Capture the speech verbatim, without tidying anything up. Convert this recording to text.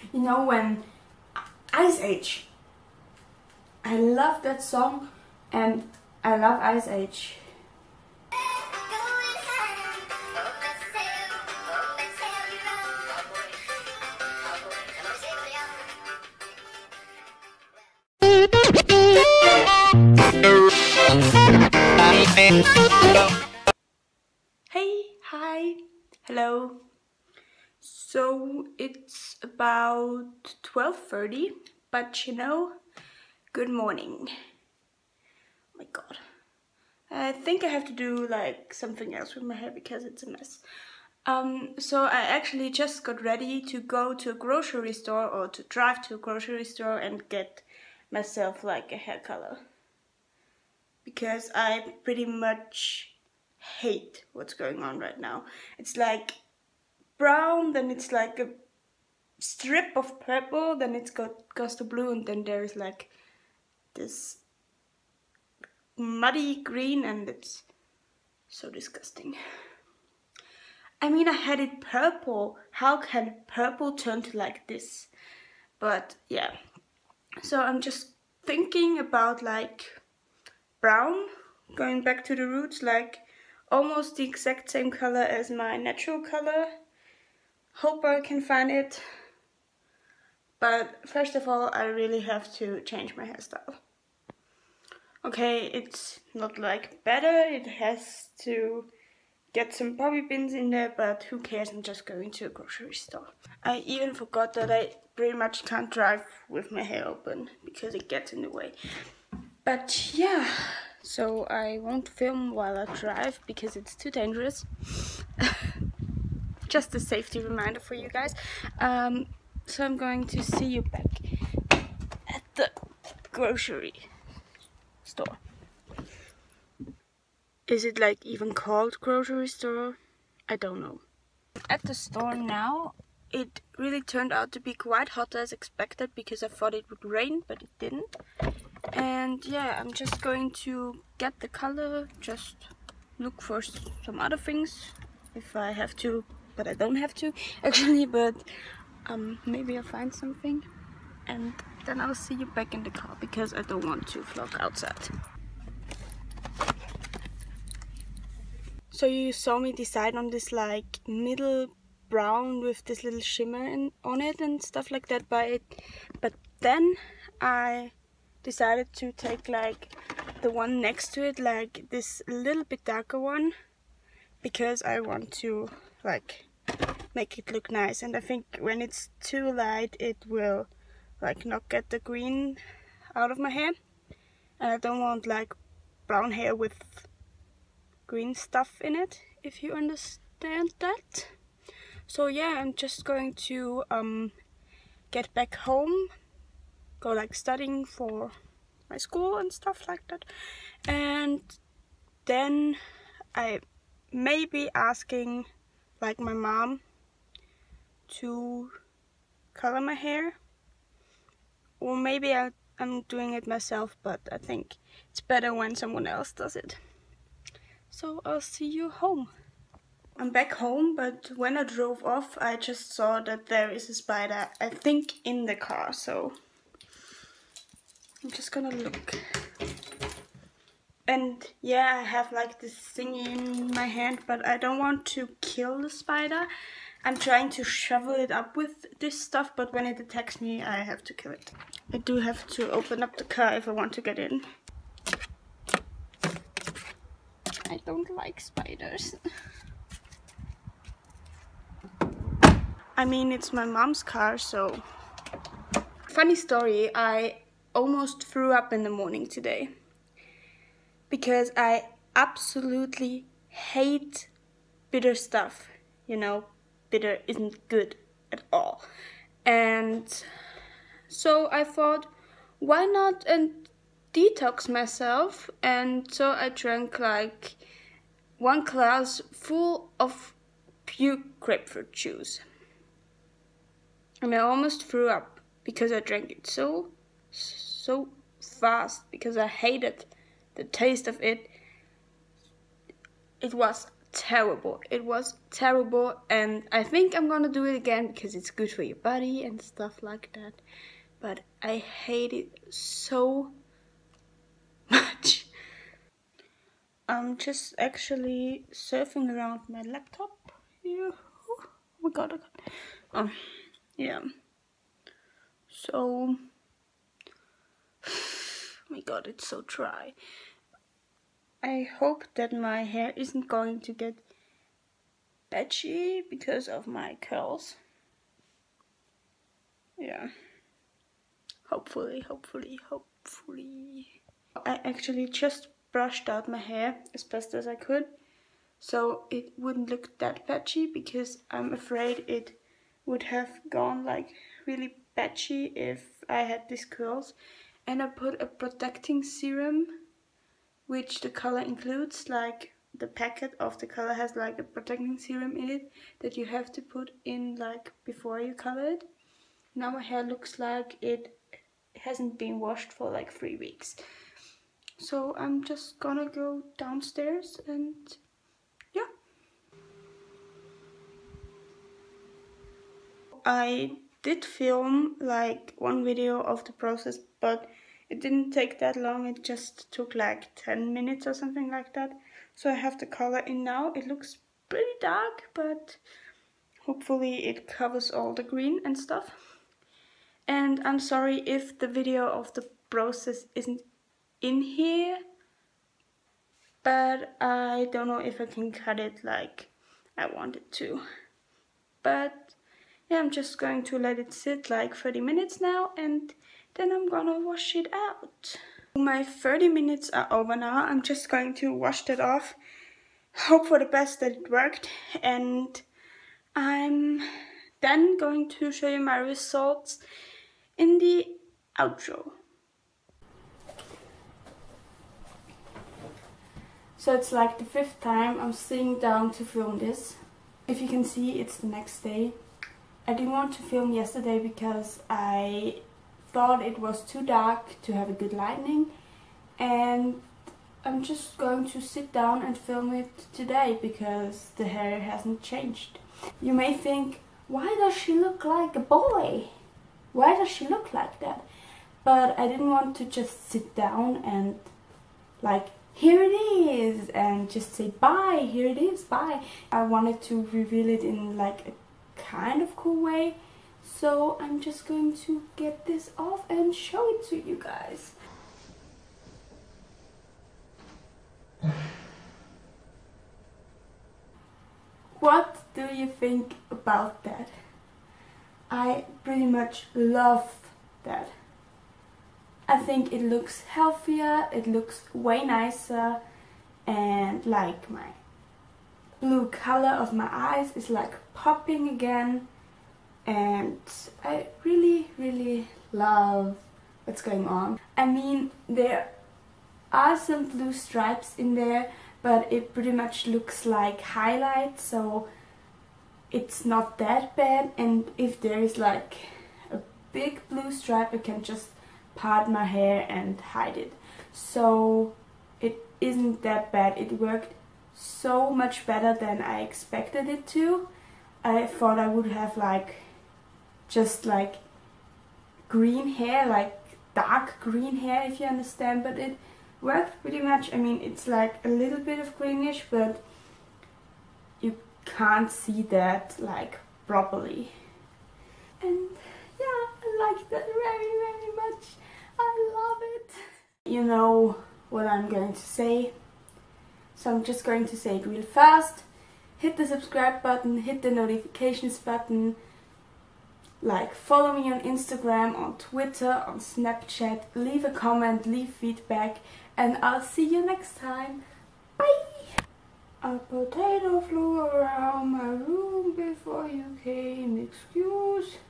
You know, when Ice Age. I love that song and I love Ice Age. Hey, hi, hello. So it's about twelve thirty, but you know, good morning. Oh my god. I think I have to do like something else with my hair because it's a mess. Um, so I actually just got ready to go to a grocery store or to drive to a grocery store and get myself like a hair color. Because I pretty much hate what's going on right now. It's like brown, then it's like a strip of purple, then it's got goes to blue, and then there's like this muddy green, and it's so disgusting. I mean, I had it purple. How can purple turn to like this? But yeah, so I'm just thinking about like brown, going back to the roots, like almost the exact same color as my natural color. Hope I can find it. But first of all, I really have to change my hairstyle. Okay, it's not like better, it has to get some bobby pins in there, but who cares, I'm just going to a grocery store. I even forgot that I pretty much can't drive with my hair open because it gets in the way. But yeah, so I won't film while I drive because it's too dangerous. Just a safety reminder for you guys. Um, so I'm going to see you back at the grocery store. Is it like even called grocery store? I don't know. At the store now, it really turned out to be quite hot as expected because I thought it would rain, but it didn't. And yeah, I'm just going to get the color, just look for some other things if I have to, but I don't have to actually, but um, maybe I'll find something and then I'll see you back in the car because I don't want to vlog outside. So you saw me decide on this like middle brown with this little shimmer in, on it and stuff like that, but, it, but then I decided to take like the one next to it, like this little bit darker one, because I want to like make it look nice, and I think when it's too light it will like not get the green out of my hair, and I don't want like brown hair with green stuff in it, if you understand that. So yeah, I'm just going to um, get back home, go like studying for my school and stuff like that, and then I may be asking like my mom to color my hair, or maybe I, I'm doing it myself, but I think it's better when someone else does it. So I'll see you home. I'm back home, but when I drove off I just saw that there is a spider, I think, in the car, so I'm just gonna look. And yeah, I have like this thing in my hand, but I don't want to kill the spider. I'm trying to shovel it up with this stuff, but when it attacks me I have to kill it. I do have to open up the car if I want to get in. I don't like spiders. I mean, it's my mom's car, so... Funny story, I almost threw up in the morning today. Because I absolutely hate bitter stuff. You know, bitter isn't good at all. And so I thought, why not and detox myself? And so I drank like one glass full of pure grapefruit juice. And I almost threw up because I drank it so, so fast, because I hated the taste of it. It was terrible. It was terrible, and I think I'm gonna do it again because it's good for your body and stuff like that. But I hate it so much. I'm just actually surfing around my laptop here. Oh my god, oh my god. Um, yeah. So, oh my god, it's so dry. I hope that my hair isn't going to get patchy because of my curls. Yeah. Hopefully, hopefully, hopefully. I actually just brushed out my hair as best as I could, so it wouldn't look that patchy, because I'm afraid it would have gone like really patchy if I had these curls. And I put a protecting serum, which the color includes, like the packet of the color has like a protecting serum in it that you have to put in like before you color it. Now my hair looks like it hasn't been washed for like three weeks. So I'm just gonna go downstairs and yeah. I did film like one video of the process, but it didn't take that long. It just took like ten minutes or something like that. So I have the color in now. It looks pretty dark, but hopefully it covers all the green and stuff. And I'm sorry if the video of the process isn't in here, but I don't know if I can cut it like I want it to. But yeah, I'm just going to let it sit like thirty minutes now, and then I'm gonna wash it out. My thirty minutes are over now. I'm just going to wash that off, hope for the best that it worked, and I'm then going to show you my results in the outro. So it's like the fifth time I'm sitting down to film this. If you can see, it's the next day. I didn't want to film yesterday because I thought it was too dark to have a good lighting, and I'm just going to sit down and film it today because the hair hasn't changed. You may think, why does she look like a boy? Why does she look like that? But I didn't want to just sit down and like, here it is, and just say bye, here it is, bye. I wanted to reveal it in like a kind of cool way, so I'm just going to get this off and show it to you guys. What do you think about that? I pretty much love that. I think it looks healthier, it looks way nicer, and like my blue color of my eyes is like popping again, and I really really love what's going on. I mean, there are some blue stripes in there, but it pretty much looks like highlights, so it's not that bad. And if there is like a big blue stripe, I can just part my hair and hide it, so it isn't that bad. It worked so much better than I expected it to. I thought I would have like just like green hair, like dark green hair, if you understand, but it worked pretty much. I mean, it's like a little bit of greenish, but you can't see that like properly. And yeah, I like that very very much. I love it. You know what I'm going to say, so I'm just going to say it real fast. Hit the subscribe button, hit the notifications button, like follow me on Instagram, on Twitter, on Snapchat, leave a comment, leave feedback, and I'll see you next time. Bye! A potato flew around my room before you came, excuse